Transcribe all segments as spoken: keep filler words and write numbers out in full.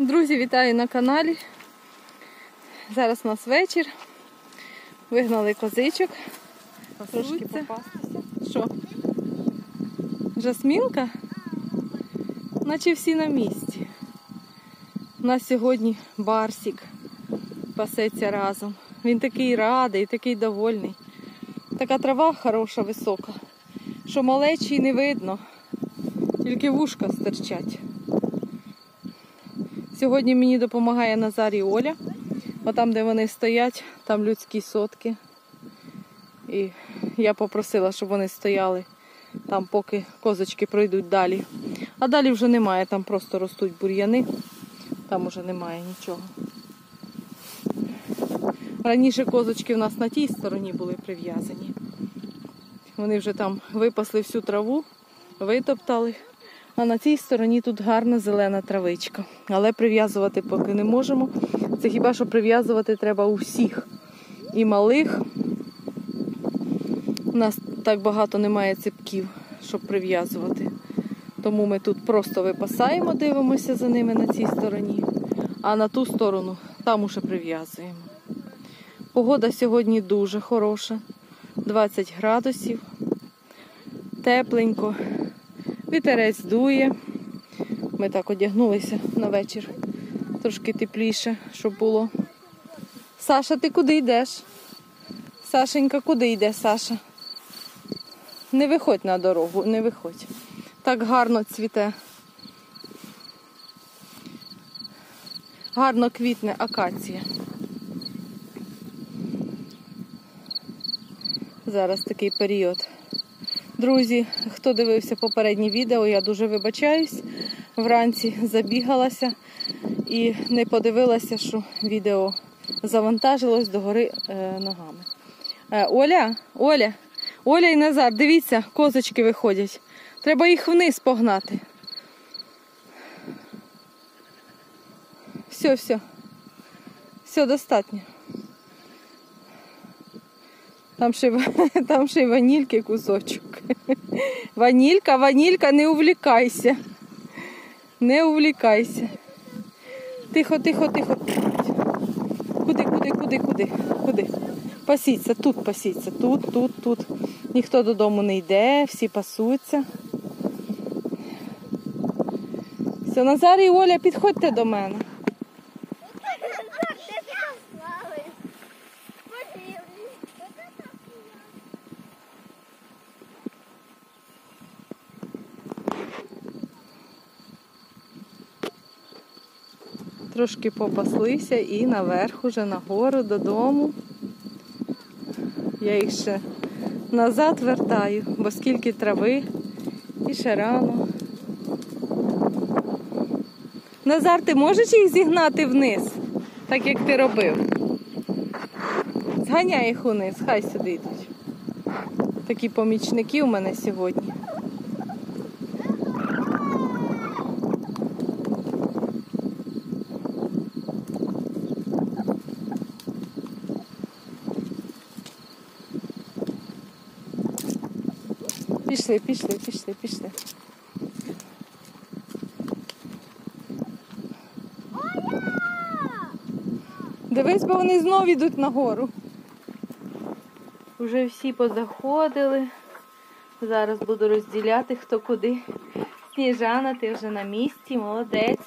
Друзі, вітаю на каналі. Зараз у нас вечір. Вигнали козичок. Трошки попастися. Що? Жасмінка? Наче всі на місці. У нас сьогодні Барсік пасеться разом. Він такий радий, такий довольний. Така трава хороша, висока, що малечі не видно. Тільки вушка стирчать. Сьогодні мені допомагає Назар і Оля. Отам, де вони стоять, там людські сотки. І я попросила, щоб вони стояли там, поки козочки пройдуть далі. А далі вже немає, там просто ростуть бур'яни. Там уже немає нічого. Раніше козочки в нас на тій стороні були прив'язані. Вони вже там випасли всю траву, витоптали. А на цій стороні тут гарна зелена травичка. Але прив'язувати поки не можемо. Це хіба що прив'язувати треба у всіх. І малих. У нас так багато немає ципків, щоб прив'язувати. Тому ми тут просто випасаємо, дивимося за ними на цій стороні. А на ту сторону там уже прив'язуємо. Погода сьогодні дуже хороша. двадцять градусів. Тепленько. Вітерець дує. Ми так одягнулися на вечір. Трошки тепліше, щоб було. Саша, ти куди йдеш? Сашенька, куди йде, Саша? Не виходь на дорогу, не виходь. Так гарно цвіте. Гарно квітне акація. Зараз такий період. Друзі, хто дивився попереднє відео, я дуже вибачаюсь. Вранці забігалася і не подивилася, що відео завантажилось догори е, ногами. Е, Оля, Оля, Оля і Назар, дивіться, козочки виходять. Треба їх вниз погнати. Все, все. Все, достатньо. Там ще, там ще й ванільки кусочок. Ванілька, ванілька, не увлікайся. Не увлікайся. Тихо, тихо, тихо. Куди, куди, куди, куди? Куди? Пасіться, тут пасіться. Тут, тут, тут. Ніхто додому не йде, всі пасуться. Все, Назар і Оля, підходьте до мене. Трошки попаслися і наверх уже нагору додому. Я їх ще назад вертаю, бо скільки трави і ще рано. Назар, ти можеш їх зігнати вниз, так як ти робив? Зганяй їх униз, хай сюди йдуть. Такі помічники у мене сьогодні. Пішли, пішли, пішли, пішли. Дивись, бо вони знову йдуть нагору. Уже всі позаходили. Зараз буду розділяти, хто куди. Сніжана, ти вже на місці, молодець.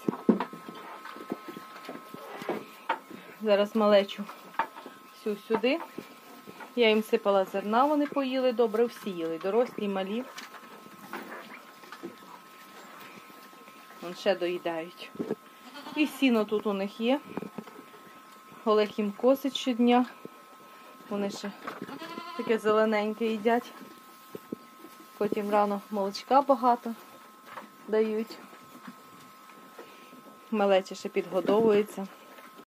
Зараз малечу всю сюди. Я їм сипала зерна, вони поїли добре, всі їли, дорослі і малі. Вон ще доїдають. І сіно тут у них є. Олег їм косить щодня. Вони ще таке зелененьке їдять. Потім рано молочка багато дають. Малеча ще підгодовується.